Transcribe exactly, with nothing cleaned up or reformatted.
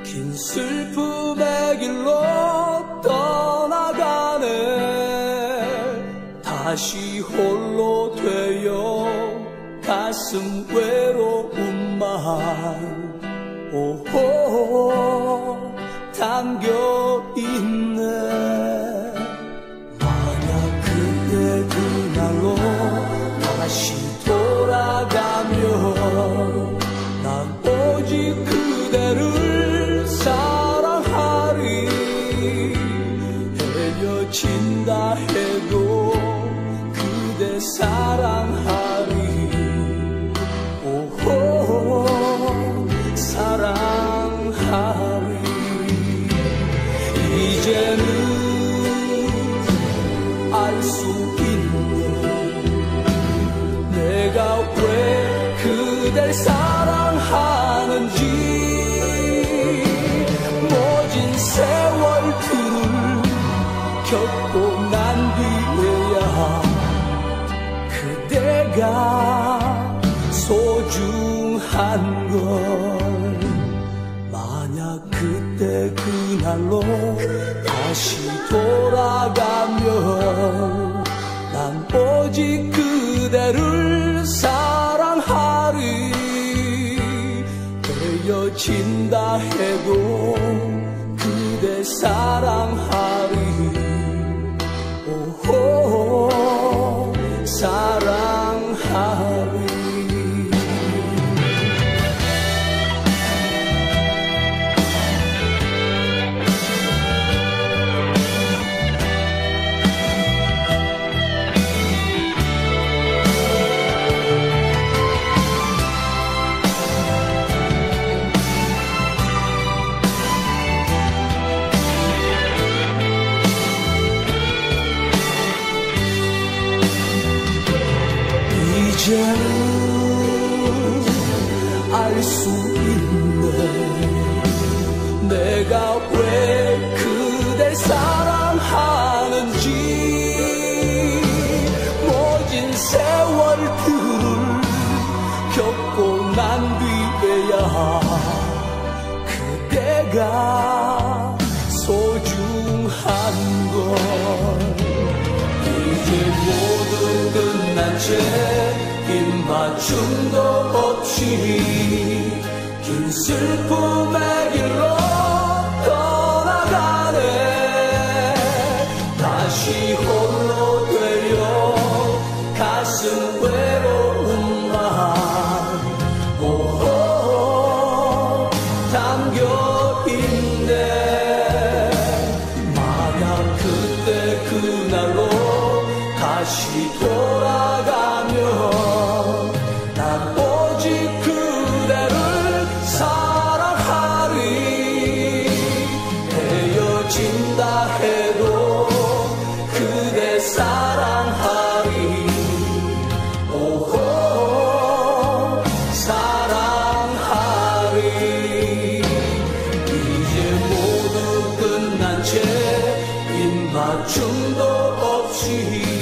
긴 슬픔의 길로 떠나가네. 다시 홀로 되어 가슴 외로움만 오호 담겨있네. 만약 그때 그날로 다시 돌아가면 난 오직 그대를 사랑하리. 헤어진다 해도 그대 사랑하리. 오호 사랑하리. 이제는 알 수 있네. 내가 왜 그댈 사랑하는지. 모진 세월들을 겪고 난 뒤에야 그대가 소중한 걸. 만약 그때 그날로 다시 돌아가면 난 오직 그대를 사랑하리. 헤어진다 해도 그대 사랑하리. 오호 사랑하리. 이제는 알 수 있네. 내가 왜 그댈 사랑하는지. 모진 세월들을 겪고 난 뒤에야 그대가 소중한 걸. 이제 모두 끝난 채 긴 맞춤도 없이 긴 슬픔의 길로 떠나가네. 다시 홀로 되어 가슴 외로움만 오호 담겨있네. 만약 그때 그날로 다시 돌아가면 난 오직 그대를 사랑하리. 헤어진다 해도 그대 사랑하리. 오호 사랑하리. 이제 모두 끝난 채 입맞춤도 없이